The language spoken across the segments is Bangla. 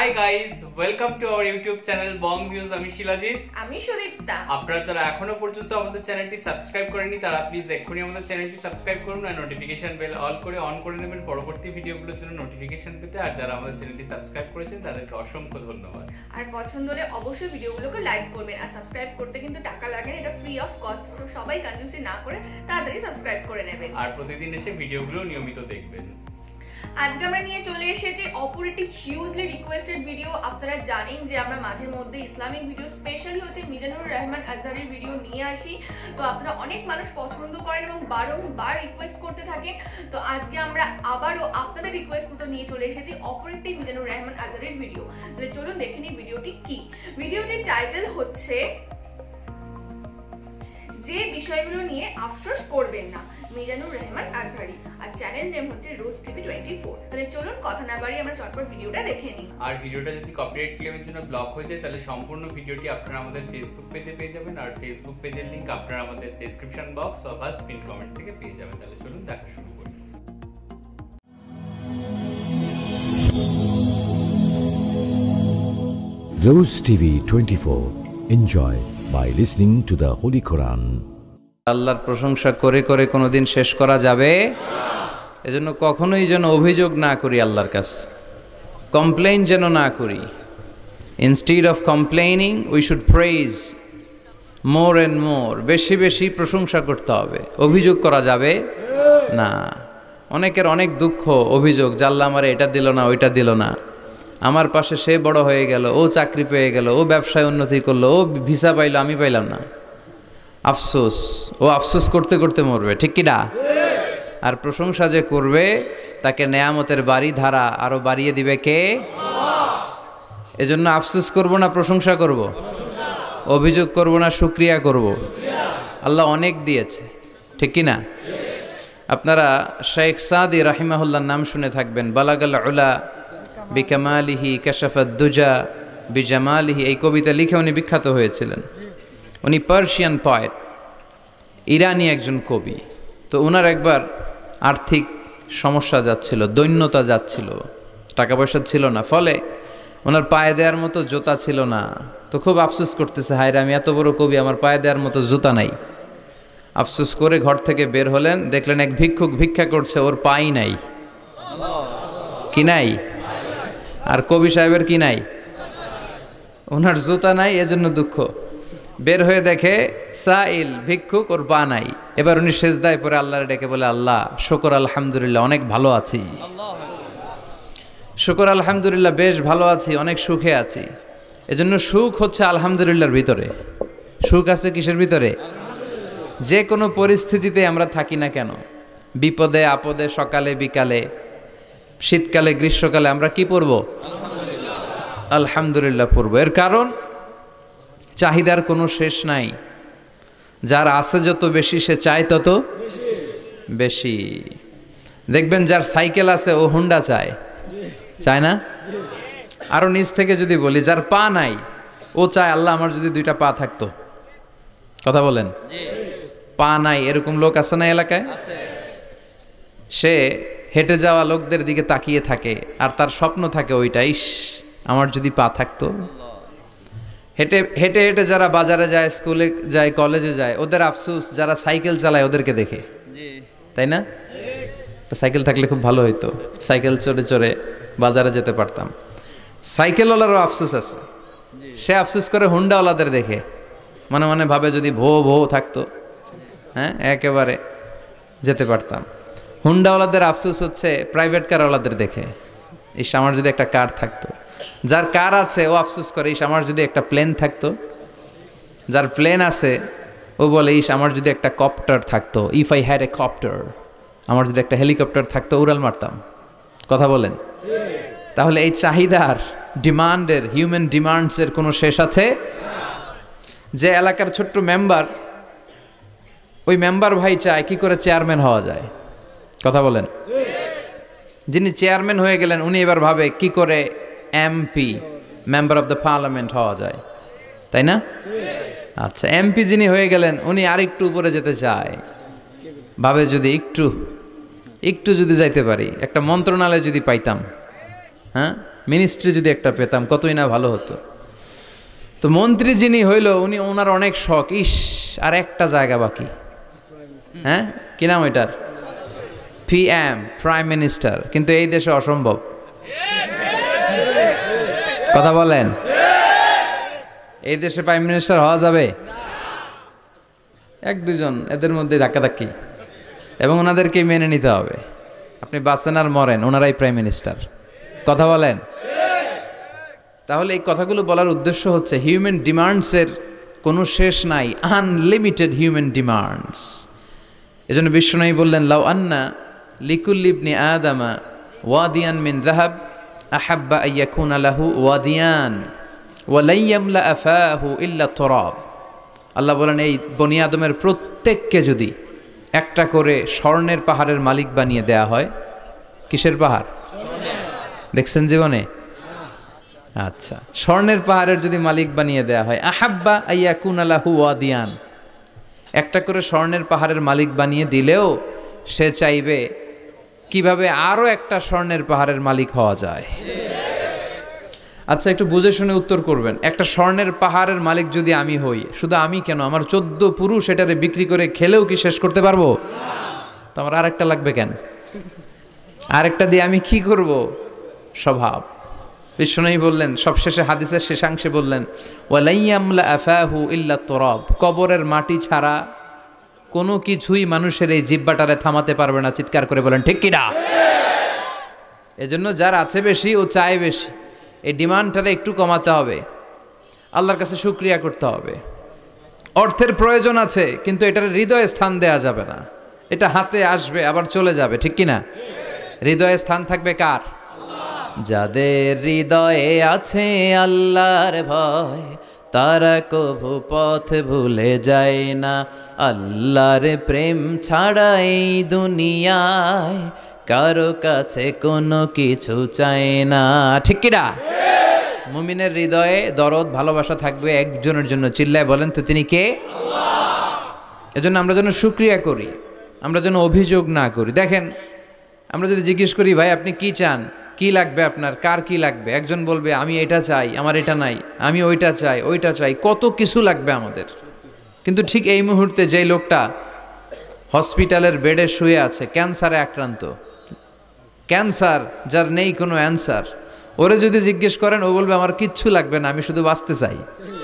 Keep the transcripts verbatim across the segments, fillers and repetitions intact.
High guys, welcome to our YouTube channel Bong Views. আমি শিলাজিৎ, আমি সুদীপ্তা। আপনারা যারা এখনো পর্যন্ত আমাদের চ্যানেলটি সাবস্ক্রাইব করেননি তারা প্লিজ এক্ষুনি আমাদের চ্যানেলটি সাবস্ক্রাইব করুন আর নোটিফিকেশন বেল অল করে অন করে নেবেন পরবর্তী ভিডিওগুলোর জন্য নোটিফিকেশন পেতে। আর যারা আমাদের চ্যানেলটি সাবস্ক্রাইব করেছেন তাদেরকে অসংখ্য ধন্যবাদ। আর পছন্দ হলে অবশ্যই ভিডিওগুলোকে লাইক করবেন। আর সাবস্ক্রাইব করতে কিন্তু টাকা লাগে না, এটা ফ্রি অফ কস্ট। সো সবাই কনজুসি না করে তাড়াতাড়ি সাবস্ক্রাইব করে নেবেন আর প্রতিদিন এসে ভিডিওগুলো নিয়মিত দেখবেন। আজকে আমরা নিয়ে চলে এসেছি অপরটি হিউজলি রিকোয়েস্টেড ভিডিও। আপনারা জানেন যে আমরা মাঝে মধ্যে ইসলামিক ভিডিও, স্পেশালি হচ্ছে মিজানুর রহমান আজহারির ভিডিও নিয়ে আসি। তো আপনারা অনেক মানুষ পছন্দ করেন এবং বারংবার রিকোয়েস্ট করতে থাকেন। তো আজকে আমরা আবারও আপনাদের রিকোয়েস্ট মতো নিয়ে চলে এসেছি অপরটি মিজানুর রহমান আজহারির ভিডিও। তাহলে চলুন দেখে নিই ভিডিওটি কি। ভিডিওটির টাইটেল হচ্ছে যে বিষয়গুলো নিয়ে আফসোস করবেন না, মিজানুর রহমান আজহারি। আর চ্যানেল নেম হচ্ছে রোজ টিভি টোয়েন্টি ফোর। তাহলে চলুন কথা না বাড়িয়ে আমরা চটপট ভিডিওটা দেখে নিই। আর ভিডিওটা যদি কপিরাইট ক্লেমের জন্য ব্লক হয়ে যায় তাহলে সম্পূর্ণ ভিডিওটি আপনারা আমাদের ফেসবুক পেজে পেয়ে যাবেন। আর ফেসবুক পেজের লিংক আপনারা আমাদের ডেসক্রিপশন বক্স বা ফার্স্ট পিন কমেন্ট থেকে পেয়ে যাবেন। তাহলে চলুন দেখা শুরু করি। Rose TV twenty four. Enjoy by listening to the Holy Quran. আল্লাহর প্রশংসা করে করে কোনোদিন শেষ করা যাবে না। এজন্য কখনোই যেন অভিযোগ না করি আল্লাহর কাছে, কমপ্লেইন যেন না করি। Instead of complaining we should praise more and more. বেশি বেশি প্রশংসা করতে হবে, অভিযোগ করা যাবে না। অনেকের অনেক দুঃখ, অভিযোগ, জাল্লা আমারে এটা দিল না, ওইটা দিল না, আমার পাশে সে বড় হয়ে গেল, ও চাকরি পেয়ে গেল, ও ব্যবসায় উন্নতি করলো, ও ভিসা পাইলো, আমি পাইলাম না। আফসোস, ও আফসোস করতে করতে মরবে, ঠিক কি না? আর প্রশংসা যে করবে তাকে নেয়ামতের বাড়ি ধারা আরো বাড়িয়ে দিবে কে? এজন্য আফসোস করব না, প্রশংসা করব। অভিযোগ করব না, শুকরিয়া করব। আল্লাহ অনেক দিয়েছে, ঠিক কি না? আপনারা শেখ সাদি রাহিমাহুল্লাহর নাম শুনে থাকবেন। বালাগাল উলা বিকামালিহি কাশাফাদ দুজা বিজামালিহি, এই কবিতা লিখে উনি বিখ্যাত হয়েছিলেন। উনি পার্সিয়ান পয়েট, ইরানি একজন কবি। তো ওনার একবার আর্থিক সমস্যা যাচ্ছিল, দৈন্যতা যাচ্ছিল, টাকা পয়সা ছিল না, ফলে ওনার পায়ে দেওয়ার মতো জুতা ছিল না। তো খুব আফসোস করতেছে, হায়রে আমি এত বড় কবি, আমার পায়ে দেওয়ার মতো জুতা নাই। আফসোস করে ঘর থেকে বের হলেন, দেখলেন এক ভিক্ষুক ভিক্ষা করছে, ওর পাই নাই। কি নাই? আর কবি সাহেবের কি নাই? ওনার জুতা নাই, এজন্য দুঃখ। বের হয়ে দেখে সাইল ভিক্ষুক, ওর পা নাই। এবার উনি সেজদায় পরে আল্লাহর ডেকে বলে, আল্লাহ শুকর আলহামদুলিল্লাহ, অনেক ভালো আছি। শুকর আলহামদুলিল্লাহ, বেশ ভালো আছি, অনেক সুখে আছি। এজন্য সুখ হচ্ছে আলহামদুলিল্লাহর ভিতরে। সুখ আছে কিসের ভিতরে? যে কোনো পরিস্থিতিতে আমরা থাকি না কেন, বিপদে আপদে, সকালে বিকালে, শীতকালে গ্রীষ্মকালে আমরা কি পড়ব? আলহামদুলিল্লাহ পড়ব। এর কারণ চাহিদার কোনো শেষ নাই। যার আছে যত বেশি, সে চায় তত বেশি। দেখবেন যার সাইকেল আছে ও হুন্ডা চায়, চায় না? আরো নিচ থেকে যদি বলি, যার পা নাই ও চায় আল্লাহ আমার যদি দুইটা পা থাকতো। কথা বলেন। পা নাই এরকম লোক আছে না এলাকায়? সে হেঁটে যাওয়া লোকদের দিকে তাকিয়ে থাকে আর তার স্বপ্ন থাকে ওইটা, ইস আমার যদি পা থাকতো। হেঁটে হেঁটে হেঁটে যারা বাজারে যায়, স্কুলে যায়, কলেজে যায়, ওদের আফসোস যারা সাইকেল চালায় ওদেরকে দেখে, তাই না? সাইকেল থাকলে খুব ভালো হইতো, সাইকেল চড়ে চড়ে বাজারে যেতে পারতাম। সাইকেলওয়ালারও আফসোস আছে, সে আফসোস করে হুন্ডাওয়ালাদের দেখে, মনে মনে ভাবে যদি ভো ভো থাকতো, হ্যাঁ একেবারে যেতে পারতাম। হুন্ডাওয়ালাদের আফসোস হচ্ছে প্রাইভেট কারওয়ালাদের দেখে, ইস আমার যদি একটা কার থাকতো। যার কার আছে ও আফসোস করে, ইস আমার যদি একটা প্লেন থাকতো। যার প্লেন আছে ও বলে, ইস আমার যদি একটা কপ্টার থাকতো, if I had a copter, আমার যদি একটা হেলিকপ্টার থাকতো, উড়াল মারতাম। কথা বলেন। তাহলে এই চাহিদার, ডিমান্ডের, হিউম্যান ডিমান্ডসের কোনো শেষ আছে? যে এলাকার ছোট্ট মেম্বার, ওই মেম্বার ভাই চায় কি করে চেয়ারম্যান হওয়া যায়। কথা বলেন। যিনি চেয়ারম্যান হয়ে গেলেন উনি এবার ভাবে কি করে MP, member of the parliament হওয়া যায়, তাই না? আচ্ছা, এমপি যিনি হয়ে গেলেন উনি আরেকটু উপরে যেতে চায়, ভাবে যদি একটু একটু যদি যাইতে পারি, একটা মন্ত্রণালয় যদি পাইতাম, হ্যাঁ মিনিস্ট্রি যদি একটা পেতাম কতই না ভালো হতো। তো মন্ত্রী যিনি হইল উনি ওনার অনেক শখ, ইস আর একটা জায়গা বাকি, হ্যাঁ কি নাম ওইটার, পিএম, প্রাইম মিনিস্টার, কিন্তু এই দেশে অসম্ভব। কথা বলেন, এই দেশে প্রাইম মিনিস্টার হওয়া যাবে? এক দুজন এদের মধ্যে ধাক্কাধাক্কি, এবং ওনাদেরকে মেনে নিতে হবে। আপনি বাঁচেন আর মরেন, ওনারাই প্রাইম মিনিস্টার। কথা বলেন। তাহলে এই কথাগুলো বলার উদ্দেশ্য হচ্ছে হিউম্যান ডিমান্ডসের কোনো শেষ নাই, আনলিমিটেড হিউম্যান ডিমান্ডস। এজন্য বিশ্বনবী বললেন, লাউ আন্না লিকুল্লি ইবনি আদামা ওয়াদিয়ান মিন যাহাব আহাব্বা আইয়াকুনা লাহু ওয়াদিয়ান ওয়া লা ইয়ামলা আফাহু ইল্লা তুরাব। আল্লাহ বলেন, এই বনি আদমের প্রত্যেককে যদি একটা করে স্বর্ণের পাহাড়ের মালিক বানিয়ে দেয়া হয়। কিসের পাহাড় দেখছেন জীবনে? আচ্ছা, স্বর্ণের পাহাড়ের যদি মালিক বানিয়ে দেয়া হয়, আহাব্বা আইয়াকুনা লাহু ওয়াদিয়ান, একটা করে স্বর্ণের পাহাড়ের মালিক বানিয়ে দিলেও সে চাইবে কিভাবে আরো একটা স্বর্ণের পাহাড়ের মালিক হওয়া যায়। আচ্ছা, একটু বুঝে শুনে উত্তর করবেন। একটা স্বর্ণের পাহাড়ের মালিক যদি আমি হই, শুধু আমি কেন, আমার চোদ্দ পুরুষ এটারে বিক্রি করে খেলেও কি শেষ করতে পারবো? তো আমার আরেকটা লাগবে কেন? আরেকটা দিয়ে আমি কি করব? স্বভাব। বিশ্বনবী বললেন, সবশেষে হাদিসের শেষাংশে বললেন, ওয়ালা ইয়ামলা আফাহু ইল্লা তুরাব, কবরের মাটি ছাড়া কোনো কিছুই মানুষের এই জিহ্বাটারে থামাতে পারবে না। চিৎকার করে বলেন ঠিক কিনা? এজন্য যার আছে বেশি ও চায় বেশি, এই ডিমান্ডটারে একটু কমাতে হবে, আল্লাহর কাছে শুকরিয়া করতে হবে। অর্থের প্রয়োজন আছে, কিন্তু এটার হৃদয়ে স্থান দেয়া যাবে না। এটা হাতে আসবে আবার চলে যাবে, ঠিক কিনা? হৃদয়ে স্থান থাকবে কার? যাদের হৃদয়ে আছে আল্লাহর ভয়, তারা কভু পথ ভুলে যায় না। আল্লাহর প্রেম ছাড়া এই দুনিয়ায় কারো কাছে কোনো কিছু চায় না, ঠিক কিনা? মুমিনের হৃদয়ে দরদ ভালোবাসা থাকবে একজনের জন্য। চিল্লায় বলেন তো তিনি কে? আল্লাহ। এজন্য আমরা যেন শুকরিয়া করি, আমরা যেন অভিযোগ না করি। দেখেন, আমরা যদি জিজ্ঞেস করি, ভাই আপনি কি চান, কি লাগবে আপনার, কার কি লাগবে, একজন বলবে আমি এটা চাই, আমার এটা নাই, আমি ওইটা চাই, ওইটা চাই, কত কিছু লাগবে আমাদের। কিন্তু ঠিক এই মুহূর্তে যেই লোকটা হসপিটালের বেডে শুয়ে আছে, ক্যান্সারে আক্রান্ত, ক্যান্সার যার নেই কোনো অ্যান্সার, ওরে যদি জিজ্ঞেস করেন, ও বলবে আমার কিচ্ছু লাগবে না, আমি শুধু বাঁচতে চাই।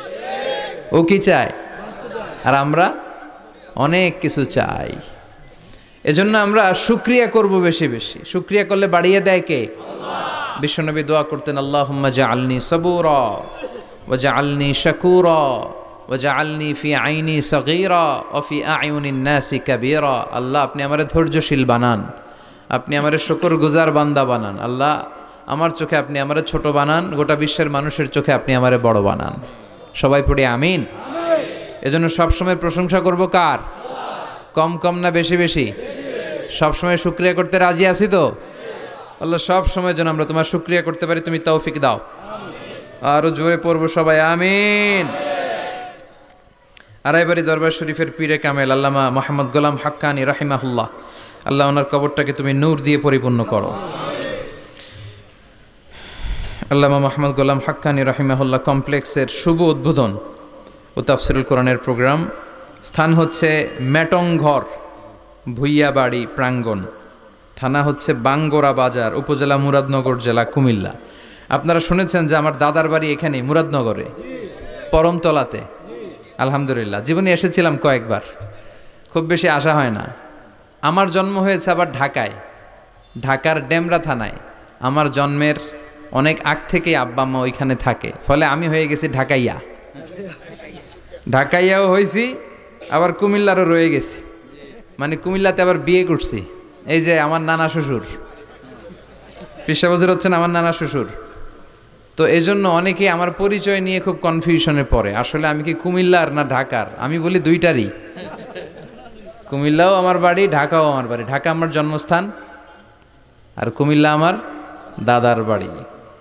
ও কি চায়? আর আমরা অনেক কিছু চাই। এজন্য আমরা শুকরিয়া করব বেশি বেশি। শুকরিয়া করলে বাড়িয়ে দেয় কে? আল্লাহ। বিশ্বনবী দোয়া করতেন, আল্লাহুম্মা জাআলনি সাবুরা ওয়া জাআলনি শাকুরা ওয়া জাআলনি ফি আইনি সাগীরা ওয়া ফি আয়ুনিন নাসি কাবীরা। আল্লাহ, আপনি আমারে ধৈর্যশীল বানান, আপনি আমারে শুকরগুজার বান্দা বানান। আল্লাহ, আমার চোখে আপনি আমারে ছোট বানান, গোটা বিশ্বের মানুষের চোখে আপনি আমারে বড় বানান। সবাই পড়ি আমিন। এজন্য সবসময় প্রশংসা করব কার? কম কম না বেশি বেশি? সবসময় শুকরিয়া করতে রাজি আছি তো? আল্লাহ, সব সময় যেন আমরা তোমার শুকরিয়া করতে পারি, তুমি তৌফিক দাও। আরো জোরে পড়বো সবাই আমিন। আড়াইবাড়ি দরবার শরীফের পীরে কামেল আল্লামা মোহাম্মদ গোলাম হাক্কানি রাহিমাহুল্লাহ, আল্লাহ ওনার কবরটাকে তুমি নূর দিয়ে পরিপূর্ণ করো। আল্লামা মোহাম্মদ গোলাম হাক্কানি রাহিমাহুল্লাহ কমপ্লেক্সের শুভ উদ্বোধন ও তাফসিরুল কোরআনের প্রোগ্রাম। স্থান হচ্ছে মেটংঘর ভুইয়াবাড়ি প্রাঙ্গণ, থানা হচ্ছে বাঙ্গোরা বাজার, উপজেলা মুরাদনগর, জেলা কুমিল্লা। আপনারা শুনেছেন যে আমার দাদার বাড়ি এখানে মুরাদনগরে পরমতলাতে। আলহামদুলিল্লাহ, জীবনে এসেছিলাম কয়েকবার, খুব বেশি আসা হয় না। আমার জন্ম হয়েছে আবার ঢাকায়, ঢাকার ডেমরা থানায়। আমার জন্মের অনেক আগ থেকেই আব্বা আম্মা ওইখানে থাকে, ফলে আমি হয়ে গেছি ঢাকাইয়া। ঢাকাইয়াও হয়েছি, আবার কুমিল্লারও রয়ে গেছি, মানে কুমিল্লাতে আবার বিয়ে করছি। এই যে আমার নানা শ্বশুর, পেশাবজুর হচ্ছেন আমার নানা শ্বশুর। তো এই জন্য অনেকেই আমার পরিচয় নিয়ে খুব কনফিউশনে পড়ে, আসলে আমি কি কুমিল্লার না ঢাকার। আমি বলি দুইটারই, কুমিল্লাও আমার বাড়ি, ঢাকাও আমার বাড়ি। ঢাকা আমার জন্মস্থান, আর কুমিল্লা আমার দাদার বাড়ি।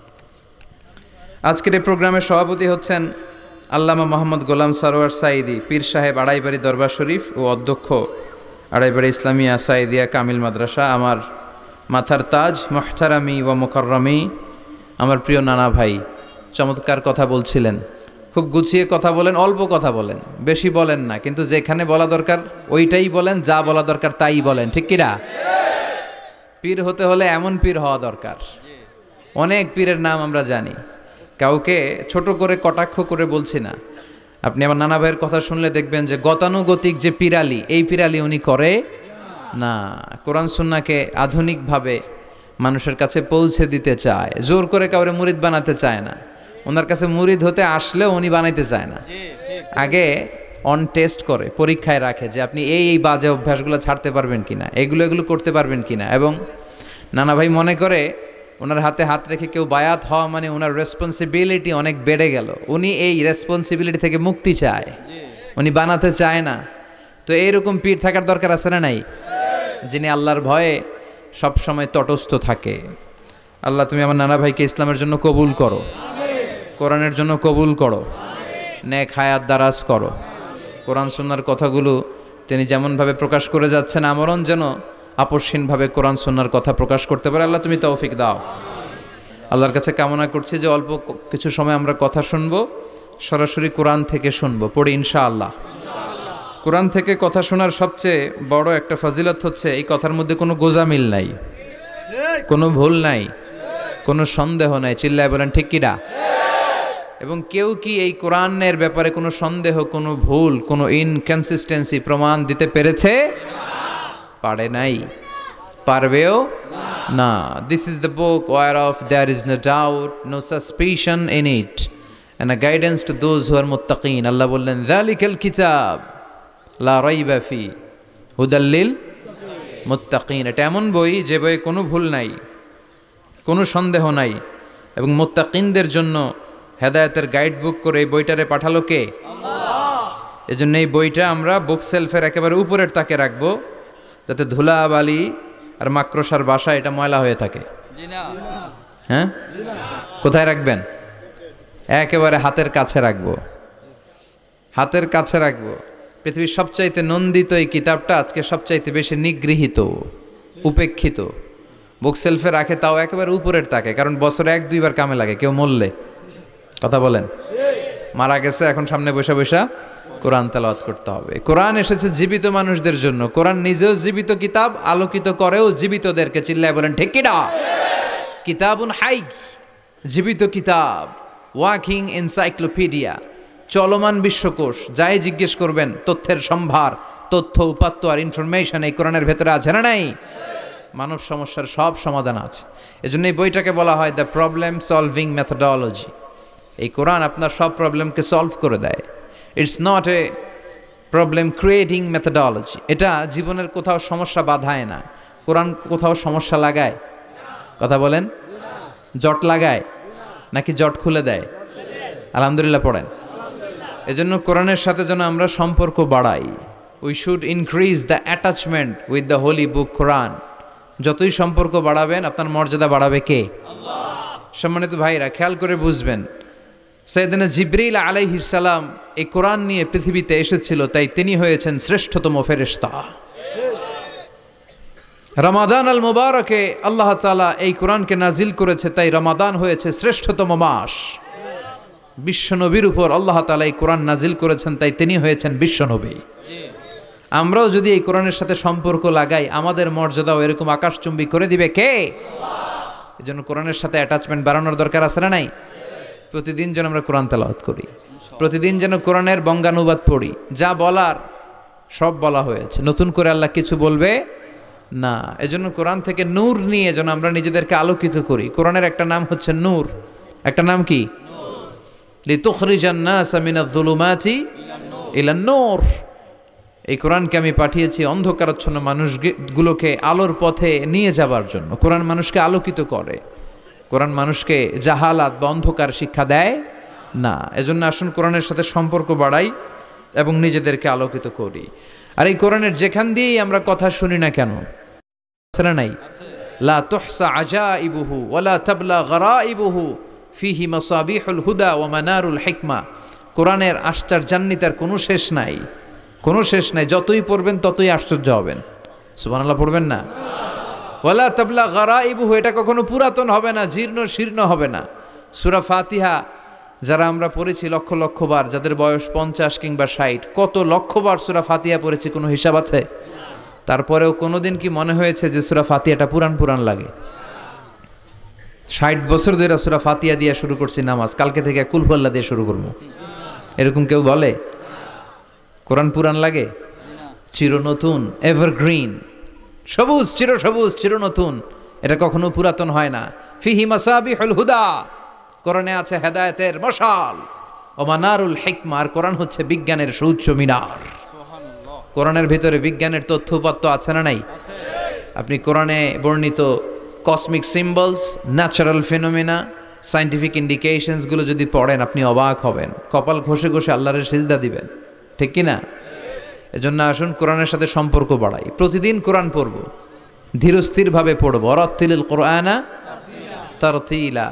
আজকের এই প্রোগ্রামের সভাপতি হচ্ছেন আল্লামা মোহাম্মদ গোলাম সারোয়ার সাইদি, পীর সাহেব আড়াইবাড়ি দরবার শরীফ ও অধ্যক্ষ আড়াইবাড়ি ইসলামিয়া সাইদিয়া কামিল মাদ্রাসা। আমার মাথার তাজ, মুহতারামি ওয়া মুকাররমি আমার প্রিয় নানা ভাই চমৎকার কথা বলছিলেন, খুব গুছিয়ে কথা বলেন, অল্প কথা বলেন, বেশি বলেন না, কিন্তু যেখানে বলা দরকার ওইটাই বলেন, যা বলা দরকার তাই বলেন, ঠিক কিনা? পীর হতে হলে এমন পীর হওয়া দরকার। অনেক পীরের নাম আমরা জানি, কাউকে ছোট করে কটাক্ষ করে বলছি না। আপনি আমার নানা ভাইয়ের কথা শুনলে দেখবেন যে গতানুগতিক যে পিরালি, এই পিরালি উনি করে না। কোরআন সুন্নাহকে আধুনিকভাবে মানুষের কাছে পৌঁছে দিতে চায়, জোর করে কাউরে মুরিদ বানাতে চায় না। ওনার কাছে মুরিদ হতে আসলেও উনি বানাইতে চায় না, আগে অন টেস্ট করে, পরীক্ষায় রাখে যে আপনি এই এই বাজে অভ্যাসগুলো ছাড়তে পারবেন কিনা, এগুলো এগুলো করতে পারবেন কিনা। এবং নানা ভাই মনে করে ওনার হাতে হাত রেখে কেউ বায়াত হওয়া মানে ওনার রেসপন্সিবিলিটি অনেক বেড়ে গেল। উনি এই রেসপন্সিবিলিটি থেকে মুক্তি চায়, উনি বানাতে চায় না। তো এইরকম পীর থাকার দরকার আছে না নাই, যিনি আল্লাহর ভয়ে সব সময় তটস্থ থাকে। আল্লাহ তুমি আমার নানা ভাইকে ইসলামের জন্য কবুল করো, কোরআনের জন্য কবুল করো, নেক হায়াত দারাজ করো। কোরআন সুন্নাহর কথাগুলো তিনি যেমনভাবে প্রকাশ করে যাচ্ছেন, আমরণ যেন আপসহীনভাবে কোরআন সুন্নাহর কথা প্রকাশ করতে পারে। আল্লাহ তুমি তৌফিক দাও। আল্লাহর কাছে কামনা করছি যে অল্প কিছু সময় আমরা কথা শুনবো, সরাসরি কোরআন থেকে শুনবো, পড়ি ইনশাআল্লাহ। কোরআন থেকে কথা শোনার সবচেয়ে বড় একটা ফজিলত হচ্ছে এই কথার মধ্যে কোনো গোজামিল নাই, কোনো ভুল নাই, কোনো সন্দেহ নাই। চিল্লায় বলেন ঠিক কিনা? এবং কেউ কি এই কোরআনের ব্যাপারে কোনো সন্দেহ, কোনো ভুল, কোনো ইনকনসিস্টেন্সি প্রমাণ দিতে পেরেছে? পারে নাই, পারবেও না। This is the book whereof there is no doubt, no suspicion in it, and a guidance to those who are মুত্তাকিন। আল্লাহ বললেন যালিকাল কিতাব লা রাইবা ফি হুদাল লিল মুত্তাকিন। এটা এমন বই যে বইয়ে কোনো ভুল নাই, কোনো সন্দেহ নাই, এবং মুত্তাকিনদের জন্য হেদায়েতের গাইড বুক করে এই বইটারে পাঠালো কে? আল্লাহ। এজন্য এই বইটা আমরা বুক সেলফের একেবারে উপরের তাকে রাখবো, যাতে ধুলা বালি আর মাকড়সার বাসা এটা ময়লা হয়ে থাকে। হ্যাঁ, কোথায় রাখবেন? একেবারে হাতের কাছে রাখবো, হাতের কাছে রাখবো। পৃথিবীর সবচাইতে নন্দিত এই কিতাবটা আজকে সবচাইতে বেশি নিগৃহীত, উপেক্ষিত। বুক সেলফে রাখে, তাও একেবারে উপরের তাকে, কারণ বছরে এক দুইবার কামে লাগে। কেউ মরলে, কথা বলেন, মারা গেছে, এখন সামনে বসে বসে কোরআন তেলাওয়াত করতে হবে। কোরআন এসেছে জীবিত মানুষদের জন্য। কোরআন নিজেও জীবিত কিতাব, আলোকিত করেও জীবিতদেরকে। চিল্লায় বলেন ঠিক কিনা? কিতাবুন হাই, জীবিত কিতাব, ওয়াকিং এনসাইক্লোপিডিয়া, চলমান বিশ্বকোষ। যাই জিজ্ঞেস করবেন তথ্যের সম্ভার, তথ্য উপাত্ত আর ইনফরমেশন এই কোরআনের ভেতরে আছে না নাই? মানব সমস্যার সব সমাধান আছে। এজন্য এই বইটাকে বলা হয় দ্য প্রবলেম সলভিং মেথোডোলজি। এই কোরআন আপনার সব প্রবলেমকে সলভ করে দেয়। It's not a problem creating methodology. এটা জীবনের কোথাও সমস্যা বাধায় না। কোরআন কোথাও সমস্যা লাগায়? কথা বলেন, জট লাগায় নাকি জট খুলে দেয়? আলহামদুলিল্লাহ পড়েন। এজন্য কোরআনের সাথে যেন আমরা সম্পর্ক বাড়াই। We should increase the attachment with the holy book Quran. যতই সম্পর্ক বাড়াবেন আপনার মর্যাদা বাড়াবে কে? আল্লাহ। সম্মানিত ভাইরা, খেয়াল করে বুঝবেন, সাইয়েদনা জিবরিল আলাইহিস সালাম এই কোরআন নিয়ে পৃথিবীতে এসেছিল, তাই তিনি হয়েছেন শ্রেষ্ঠতম ফেরেশতা। রমাদান আল মুবারকে আল্লাহ তাআলা এই কোরআনকে নাজিল করেছে, তাই রমাদান হয়েছে শ্রেষ্ঠতম মাস। বিশ্বনবীর উপর আল্লাহ তাআলা এই কোরআন নাজিল করেছেন, তাই তিনি হয়েছেন বিশ্বনবী। আমরাও যদি এই কোরআনের সাথে সম্পর্ক লাগাই, আমাদের মর্যাদাও এরকম আকাশচুম্বী করে দিবে কে? আল্লাহ। এজন্য কোরআনের সাথে অ্যাটাচমেন্ট বাড়ানোর দরকার আছে না নাই? প্রতিদিন যেন আমরা কোরআন তেলাওয়াত করি, প্রতিদিন যেন কোরআনের বঙ্গানুবাদ পড়ি। যা বলার সব বলা হয়েছে, নতুন করে আল্লাহ কিছু বলবে না। এজন্য কোরআন থেকে নূর নিয়ে যেন আমরা নিজেদেরকে আলোকিত করি। কোরআনের একটা নাম হচ্ছে নূর, একটা নাম কি? লিতুখরিজান নাস মিনাজ যুলুমাতি ইলান নূর। এই কোরআনকে আমি পাঠিয়েছি অন্ধকারাচ্ছন্ন মানুষগুলোকে আলোর পথে নিয়ে যাবার জন্য। কোরআন মানুষকে আলোকিত করে, কোরআন মানুষকে জাহালাত বা অন্ধকার শিক্ষা দেয় না। এজন্য আসুন কোরআনের সাথে সম্পর্ক বাড়াই এবং নিজেদেরকে আলোকিত করি। আর এই কোরআনের যেখান দিয়েই আমরা কথা শুনি না কেন, আছে নাই? লা তুহসা আজাইবুহু ওয়ালা তাবলা গরাইবুহু ফিহি মাসাবিহুল হুদা ওয়া মানারুল হিকমা। কোরআনের আশ্চর্যান্বিতার কোনো শেষ নাই, কোনো শেষ নাই। যতই পড়বেন ততই আশ্চর্য হবেন। সুবহানাল্লাহ পড়বেন না? ওয়ালা তাবলা গারাইবুহু, এটা কখনো পুরাতন হবে না, জীর্ণ শীর্ণ হবে না। সূরা ফাতিহা যারা আমরা পড়েছি লক্ষ লক্ষ বার, যাদের বয়স পঞ্চাশ কিংবা ষাট, কত লক্ষ বার সূরা ফাতিহা পড়েছি, কোনো হিসাব আছে? তারপরেও কোনোদিন কি মনে হয়েছে যে সূরা ফাতিহাটা পুরান পুরান লাগে? ষাট বছর ধরে সূরা ফাতিহা দিয়ে শুরু করছি নামাজ, কালকে থেকে কুল হুয়াল্লাহ দিয়ে শুরু করবো, এরকম কেউ বলে? কোরআন পুরান লাগে? চির নতুন, এভারগ্রিন, সবুজ, চির সবুজ, চির নতুন, এটা কখনো পুরাতন হয় না। ফিহি মাসাবিহুল হুদা, কোরআনে আছে হেদায়েতের মশাল, ও মানারুল হিকমা, আর কোরআন হচ্ছে বিজ্ঞানের সুউচ্চ মিনার। কোরআনের ভিতরে বিজ্ঞানের তথ্য উপাত্ত আছে না নাই? আপনি কোরআনে বর্ণিত cosmic symbols, natural phenomena, scientific ইন্ডিকেশনসগুলো যদি পড়েন আপনি অবাক হবেন, কপাল ঘষে ঘষে আল্লাহরের সিজদা দিবেন, ঠিক কি না? এজন্য আসুন কোরআনের সাথে সম্পর্ক বাড়াই, প্রতিদিন কোরআন পড়ব, ধীরস্থিরভাবে পড়ব। ওয়ারাত্তিলিল কোরআনা তারতিলা।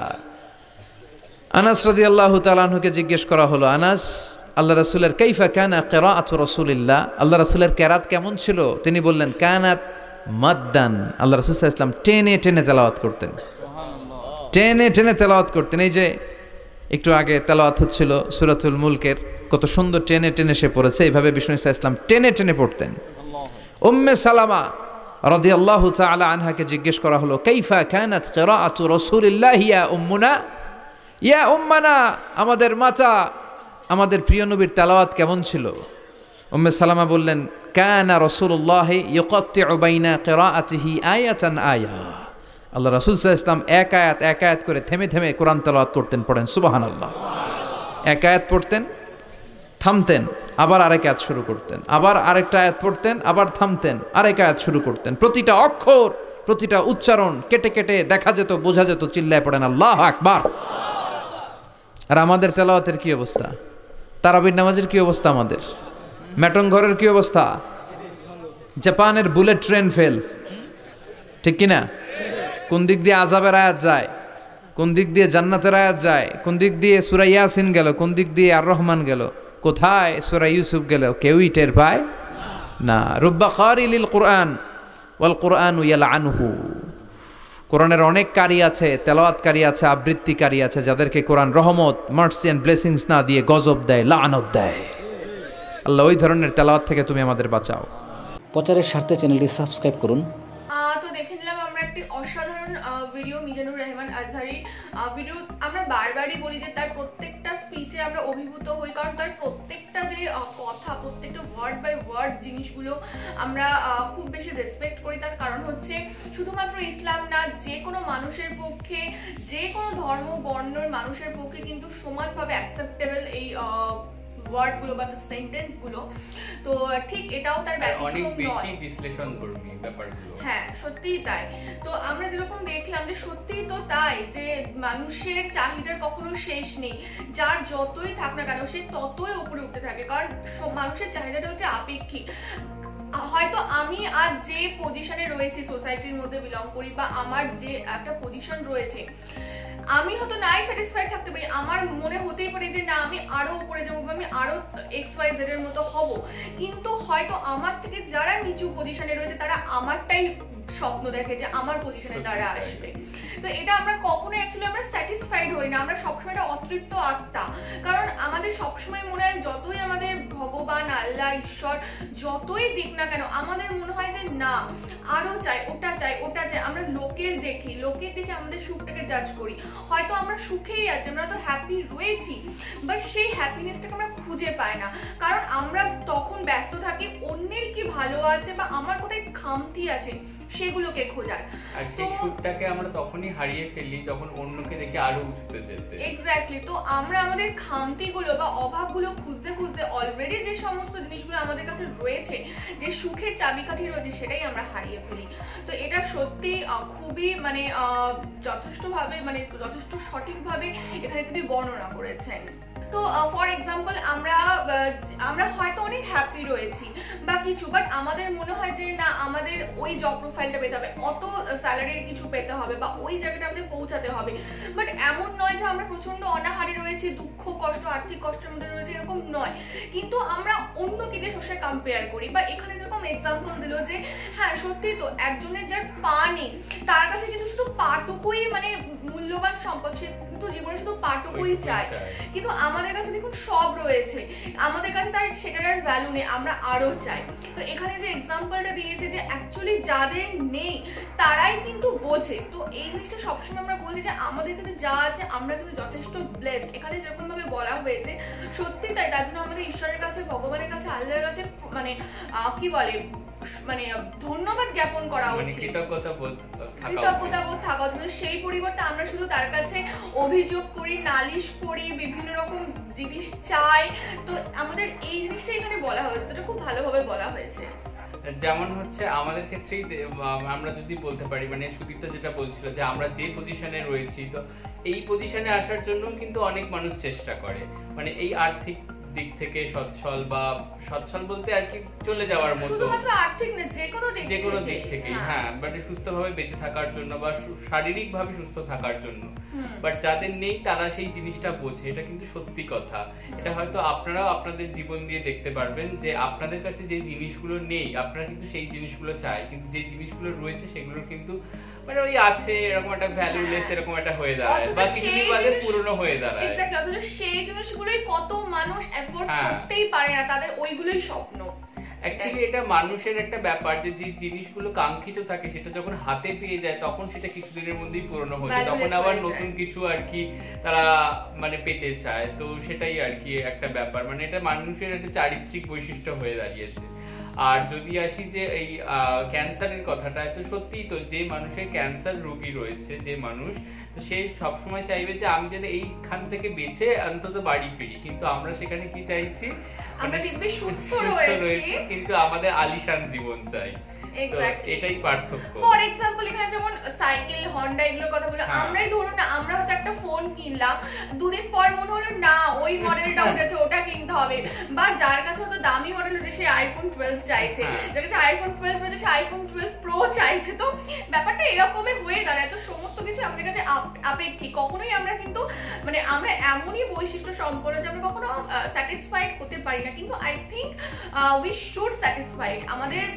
আনাস রাদিয়াল্লাহু তাআলা আনহুকে জিজ্ঞেস করা হলো, আনাস, আল্লাহ রাসূলের কাইফা কানা কিরাআতু রাসূলিল্লাহ, আল্লাহ রাসূলের কিরাত কেমন ছিল? তিনি বললেন কানাত মাদ্দান, আল্লাহ রাসূল সাল্লাল্লাহু আলাইহি ওয়াসাল্লাম টেনে টেনে তেলাওয়াত করতেন, টেনে টেনে তেলাওয়াত করতেন। এই যে একটু আগে তেলাওয়াত হচ্ছিল সূরাতুল মুলকের, কত সুন্দর টেনে টেনে সে পড়েছে, এইভাবে বিষ্ণু সাল্লাল্লাহু আলাইহি ওয়াসাল্লাম টেনে টেনে পড়তেন। উম্মে সালামা রাদিয়াল্লাহু তাআলা আনহাকে জিজ্ঞেস করা হলো, কাইফা কানাত কিরাআতু রাসূলিল্লাহ ইয়া উম্মুনা, ইয়া উম্মানা, আমাদের মাতা, আমাদের প্রিয় নবীর তেলাওয়াত কেমন ছিল? উম্মে সালামা বললেন, কানা রাসূলুল্লাহ ইউকাত্তিউ বাইনা কিরাআতিহি আয়াতান আয়া, আল্লাহ রাসূল সাল্লাল্লাহু আলাইহি ওয়াসাল্লাম এক আয়াত এক আয়াত করে থেমে থেমে কোরআন তেলাওয়াত করতেন। পড়েন সুবহানাল্লাহ। এক আয়াত পড়তেন, থামতেন, আবার আরেক আয়াত শুরু করতেন, আবার আরেকটা আয়াত পড়তেন, আবার থামতেন, আরেক আয়াত শুরু করতেন। প্রতিটা অক্ষর, প্রতিটা উচ্চারণ কেটে কেটে দেখা যেত, বোঝা যেত। চিল্লায় পড়েন আল্লাহু আকবার। আর আমাদের তেলাওয়াতের কি অবস্থা? তারাবির নামাজের কি অবস্থা? আমাদের ম্যাটন ঘরের কি অবস্থা? জাপানের বুলেট ট্রেন ফেল, ঠিক কিনা? কোন দিক দিয়ে আযাবের আয়াত যায়, কোন দিক দিয়ে জান্নাতের আয়াত যায়, কোন দিক দিয়ে সূরা ইয়াসিন গেল, কোন দিক দিয়ে আর রহমান গেল, কোথায় সূরা ইউসুফ গেল, কেউই টের পায় না। রুব্বা কারিলিল কুরআন ওয়াল কুরআনু ইয়ালআনহু, কোরআনের অনেক কারি আছে, তেলাওয়াতকারী আছে, আবৃত্তিকারী আছে, যাদেরকে কোরআন রহমত, মার্সি এন্ড ব্লেসিংস না দিয়ে গজব দেয়, লানত দেয়। আল্লাহ ওই ধরনের তেলাওয়াত থেকে তুমি আমাদের বাঁচাও। প্রচারের স্বার্থে চ্যানেলটি সাবস্ক্রাইব করুন। তো দেখে নিলাম আমরা একটি অসাধারণ ভিডিও মিজানুর রহমান আজহারীর ভিডিও। আমরা বারবারই বলি যে তার প্রত্যেকটা স্পিচে আমরা অভিভূত হই, কারণ তার প্রত্যেকটা যে কথা, প্রত্যেকটা ওয়ার্ড বাই ওয়ার্ড জিনিসগুলো আমরা খুব বেশি রেসপেক্ট করি। তার কারণ হচ্ছে শুধুমাত্র ইসলাম না, যে কোনো মানুষের পক্ষে, যে কোনো ধর্ম বর্ণের মানুষের পক্ষে কিন্তু সমানভাবে অ্যাকসেপ্টেবল এই ওয়ার্ডগুলো বা সেন্টেন্সগুলো। তো ঠিক এটাও তার অনেক বেশি বিশ্লেষণধর্মী ব্যাপারগুলো। হ্যাঁ, সত্যিই তাই। তো আমরা যেরকম দেখলাম যে সত্যিই তো তাই, যে মানুষের চাহিদার কখনো শেষ নেই, যার যতই থাক না কেন সে ততই উপরে উঠতে থাকে, কারণ মানুষের চাহিদাটা হচ্ছে আপেক্ষিক। হয়তো আমি আজ যে পজিশনে রয়েছি, সোসাইটির মধ্যে বিলং করি, বা আমার যে একটা পজিশন রয়েছে, আমি হয়তো নাই স্যাটিসফাইড থাকতে পারি, আমার মনে হতেই পারে যে না আমি আরো উপরে যাবো, আমি আরো এক্স ওয়াই জেড এর মতো হব, কিন্তু হয়তো আমার থেকে যারা নিচু পজিশনে রয়েছে তারা আমারটাই স্বপ্ন দেখে যে আমার পজিশনে তারা আসবে। তো এটা আমরা কখনো অ্যাকচুয়ালি আমরা স্যাটিসফাইড হই না, আমরা সবসময় একটা অতৃপ্ত আত্মা। কারণ আমাদের সবসময় মনে হয়, যতই আমাদের ভগবান, আল্লাহ, ঈশ্বর যতই দিক না কেন, আমাদের মনে হয় যে না আরো চাই, ওটা চাই, ওটা চাই। আমরা লোকের দেখি, লোকের দেখে আমাদের সুখটাকে জাজ করি। হয়তো আমরা সুখেই আছি, আমরা তো হ্যাপি রয়েছি, বাট সেই হ্যাপিনেসটাকে আমরা খুঁজে পাই না, কারণ আমরা তখন ব্যস্ত থাকি অন্যের কি ভালো আছে বা আমার কোথায় খামতি আছে সেগুলোকে খোঁজার। আর সেই সুখটাকে আমরা তখনই হারিয়ে ফেলি যখন অন্যকে দেখে আরো উঠতে যেতে। এক্স্যাক্টলি। তো আমরা আমাদের খামতিগুলো বা অভাবগুলো খুঁজতে খুঁজতে অলরেডি যে সমস্ত জিনিসগুলো আমাদের কাছে রয়েছে, যে সুখের চাবিকাঠি রয়েছে, সেটাই আমরা হারিয়ে ফেলি। তো এটা সত্যি খুবই মানে যথেষ্টভাবে মানে যথেষ্ট সঠিকভাবে এখানে তিনি বর্ণনা করেছেন। তো ফর এক্সাম্পল আমরা আমরা হয়তো অনেক হ্যাপি রয়েছি বা কিছু, বাট আমাদের মনে হয় যে না আমাদের ওই জব প্রোফাইলটা পেতে হবে, অত স্যালারির কিছু পেতে হবে বা ওই জায়গাটা আমাদের পৌঁছাতে হবে। বাট এমন নয় যে আমরা প্রচন্ড অনাহারে রয়েছি, দুঃখ কষ্ট আর্থিক কষ্টের মধ্যে রয়েছে, এরকম নয়। কিন্তু আমরা অন্য কি দিয়ে সবসময় কম্পেয়ার করি, বা এখানে যেরকম এক্সাম্পল দিল যে হ্যাঁ সত্যি তো একজনের যার পা নেই তার কাছে কিন্তু শুধু পাটুকুই মানে মূল্যবান সম্পদ, সে কিন্তু জীবনে শুধু পাটুকুই চায়। কিন্তু আমাদের কাছে দেখুন সব রয়েছে, আমাদের কাছে তার সেটার আর ভ্যালু নেই, আমরা আরো চাই। তো এখানে যে এক্সাম্পলটা দিয়েছে যে অ্যাকচুয়ালি যাদের নেই তারাই কিন্তু বোঝে। তো এই জিনিসটা সবসময় আমরা বলছি যে আমাদের কাছে যা আছে আমরা কিন্তু যথেষ্ট ব্লেসড। এখানে যেরকম ভাবে বলা হয়েছে সত্যি তাই, তার জন্য আমাদের ঈশ্বরের কাছে, ভগবানের কাছে, আল্লাহর কাছে মানে কি বলে মানে ধন্যবাদ জ্ঞাপন করা উচিত, কৃতজ্ঞতা বোধ কৃতজ্ঞতা বোধ থাকা উচিত। সেই পরিবর্তে আমরা শুধু তার কাছে অভিযোগ করি, নালিশ করি, বিভিন্ন রকম জিনিস চাই। তো আমাদের এই জিনিসটা এখানে বলা হয়েছে, এটা খুব ভালোভাবে বলা হয়েছে। যেমন হচ্ছে আমাদের ক্ষেত্রেই আমরা যদি বলতে পারি, মানে সুদীপ্তা যেটা বলছিল যে আমরা যে পজিশনে রয়েছি, তো এই পজিশনে আসার জন্য কিন্তু অনেক মানুষ চেষ্টা করে, মানে এই আর্থিক দিক থেকে সচ্ছল বা সচ্ছল বলতে আর কি চলে যাওয়ার মতো, শুধুমাত্র আর্থিক না যে কোনো দিক যে কোনো দিক থেকে, হ্যাঁ মানে সুস্থভাবে বেঁচে থাকার জন্য বা শারীরিকভাবে সুস্থ থাকার জন্য। বাট যাদের নেই তারা সেই জিনিসটা বোঝে, এটা কিন্তু সত্যি কথা। এটা হয়তো আপনারাও আপনাদের জীবন দিয়ে দেখতে পারবেন যে আপনাদের কাছে যে জিনিসগুলো নেই আপনারা কিন্তু সেই জিনিসগুলো চাই, কিন্তু যে জিনিসগুলো রয়েছে সেগুলো কিন্তু মানে ওই আছে এরকম একটা ভ্যালুলেস এরকম একটা হয়ে দাঁড়ায় বা কিছুদিন বাদে পুরনো হয়ে দাঁড়ায়। এক্স্যাক্টলি, অথচ সেই জিনিসগুলোই কত মানুষ এফোর্ড করতেই পারে না, তাদের ওইগুলোই স্বপ্ন। অ্যাকচুয়ালি এটা মানুষের একটা ব্যাপার যে যে জিনিসগুলো কাঙ্ক্ষিত থাকে সেটা যখন হাতে পেয়ে যায় তখন সেটা কিছুদিনের মধ্যেই পুরনো হয়ে যায়, তখন আবার নতুন কিছু আর কি তারা মানে পেতে চায়। তো সেটাই আর কি একটা ব্যাপার, মানে এটা মানুষের একটা চারিত্রিক বৈশিষ্ট্য হয়ে দাঁড়িয়েছে। আর যদি আসি যে এই ক্যান্সারের কথাটা, তো সত্যি তো যে মানুষের ক্যান্সার রোগী রয়েছে যে মানুষ, তো সে সবসময় চাইবে যে আমি যেন এইখান থেকে বেঁচে অন্তত বাড়ি ফিরি, কিন্তু আমরা সেখানে কি চাইছি, আমরা দিব্যি সুস্থ রয়েছি কিন্তু আমাদের আলিশান জীবন চাই। এটাই পার্থক্য। ফর এক্সাম্পল এখানে যেমন সাইকেল, হন্ডা এগুলোর কথা বলে, আমরাই ধরুন না আমরা হয়তো একটা ফোন কিনলাম, দুদিন পর মনে হলো না ওই মডেলটা উঠেছে ওটা কিনতে হবে, বা যার কাছে হয়তো দামি মডেল উঠে সে আইফোন টুয়েলভ চাইছে, যার কাছে আইফোন টুয়েলভ উঠেছে সে আইফোন টুয়েলভ প্রো চাইছে। তো ব্যাপারটা এরকমই হয়ে দাঁড়ায়। তো সমস্ত কিছু আমাদের কাছে আপেক্ষিক, কখনোই আমরা কিন্তু মানে আমরা এমনই বৈশিষ্ট্য সম্পন্ন যে আমরা কখনো স্যাটিসফাইড হতে পারি না, কিন্তু I think we should satisfied, আমাদের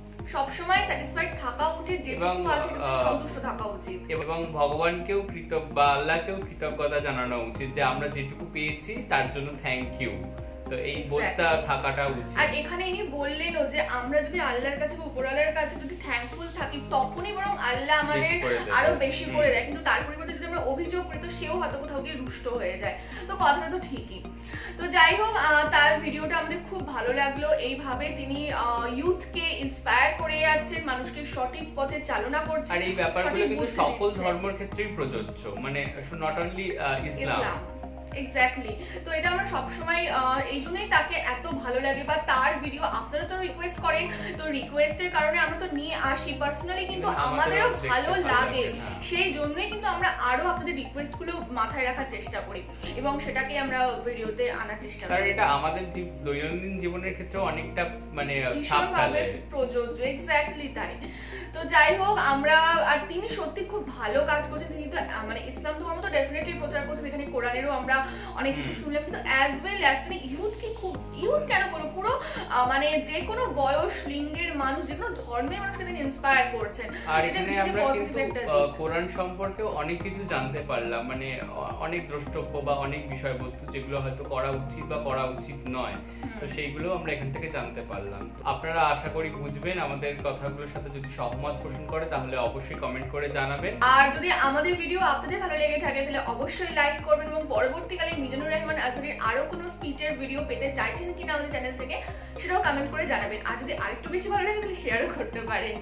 সবসময় স্যাটিসফাইড থাকা উচিত, যেটুকু আছে সন্তুষ্ট থাকা উচিত, এবং ভগবানকেও কৃতজ্ঞ বা আল্লাহকেও কৃতজ্ঞতা জানানো উচিত যে আমরা যেটুকু পেয়েছি তার জন্য থ্যাংক ইউ। তো এই বোধটা থাকাটা উচিত। আর এখানে ইনি বললেনও যে আমরা যদি আল্লাহর কাছে, উপরওয়ালার কাছে যদি থ্যাঙ্কফুল থাকি তখনই বরং আল্লাহ আমাদের আরো বেশি করে দেয়, কিন্তু তার পরিবর্তে যদি আমরা অভিযোগ করি তো সেও হয়তো কোথাও গিয়ে রুষ্ট হয়ে যায়। তো কথাটা তো ঠিকই। তো যাই হোক, তার ভিডিওটা আমাদের খুব ভালো লাগলো। এইভাবে তিনি ইউথকে ইন্সপায়ার করে যাচ্ছেন, মানুষকে সঠিক পথে চালনা করছেন। আর এই ব্যাপারগুলো কিন্তু সকল ধর্মের ক্ষেত্রেই প্রযোজ্য, মানে নট অনলি ইসলাম। এক্স্যাক্টলি। তো এটা আমরা সবসময় এই জন্যই তাকে এত ভালো লাগে, বা তার ভিডিও আপনারা তো রিকোয়েস্ট করেন, তো রিকোয়েস্টের কারণে আমরা তো নিয়ে আসি পার্সোনালি, কিন্তু আমাদেরও ভালো লাগে, সেই জন্যই কিন্তু আমরা আরো আপনাদের রিকোয়েস্টগুলো মাথায় রাখার চেষ্টা করি এবং সেটাকে আমরা ভিডিওতে আনার চেষ্টা করি, কারণ এটা আমাদের দৈনন্দিন জীবনের ক্ষেত্রে অনেকটা মানে ছাপ ফেলে, প্রযোজ্য। এক্স্যাক্টলি তাই। তো যাই হোক, আমরা আর তিনি সত্যি খুব ভালো কাজ করছেন। তিনি তো মানে ইসলাম ধর্ম তো ডেফিনেটলি প্রচার করছেন, এখানে কোরআনেরও আমরা অনেক কিছু শুনলাম, কিন্তু অ্যাজ ওয়েল অ্যাজ তিনি ইউথকে খুব, ইউথ কেন বলবো, পুরো মানে যে কোনো বয়স লিঙ্গের মানুষ, যে কোনো ধর্মের মানুষকে তিনি ইন্সপায়ার করছেন। আর এখানে আমরা কিন্তু কোরআন সম্পর্কে অনেক কিছু জানতে পারলাম, মানে অনেক দ্রষ্টব্য বা অনেক বিষয়বস্তু যেগুলো হয়তো করা উচিত বা করা উচিত নয়, তো সেইগুলো আমরা এখান থেকে জানতে পারলাম। আপনারা আশা করি বুঝবেন আমাদের কথাগুলোর সাথে, যদি সহমত পোষণ করে তাহলে অবশ্যই কমেন্ট করে জানাবেন। আর যদি আমাদের ভিডিও আপনাদের ভালো লেগে থাকে তাহলে অবশ্যই লাইক করবেন, এবং পরবর্তীকালে মিজানুর রহমান আজহারীর আরো কোনো স্পিচের ভিডিও পেতে চাইছেন কিনা আমাদের চ্যানেল থেকে সেটাও কমেন্ট করে জানাবেন। আর যদি আরেকটু বেশি ভালো লাগে তাহলে শেয়ারও করতে পারেন।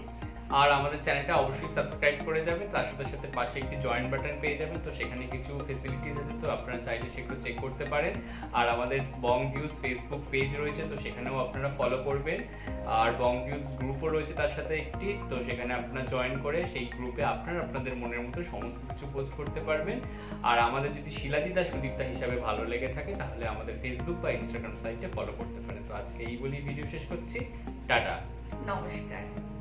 আর আমাদের চ্যানেলটা অবশ্যই সাবস্ক্রাইব করে যাবেন, তার সাথে সাথে পাশে একটি জয়েন বাটন পেয়ে যাবেন, তো সেখানে কিছু ফেসিলিটিস আছে, তো আপনারা চাইলে সেগুলো চেক করতে পারেন। আর আমাদের বং ভিউজ ফেসবুক পেজ রয়েছে, তো সেখানেও আপনারা ফলো করবেন। আর বং ভিউজ গ্রুপও রয়েছে তার সাথে একটি, তো সেখানে আপনারা জয়েন করে সেই গ্রুপে আপনারা আপনাদের মনের মতো সমস্ত কিছু পোস্ট করতে পারবেন। আর আমাদের যদি শিলাদিদা সুদীপ্তা হিসাবে ভালো লেগে থাকে তাহলে আমাদের ফেসবুক বা ইনস্টাগ্রাম সাইটে ফলো করতে পারেন। তো আজকে এই বলি ভিডিও শেষ করছি, টাটা, নমস্কার।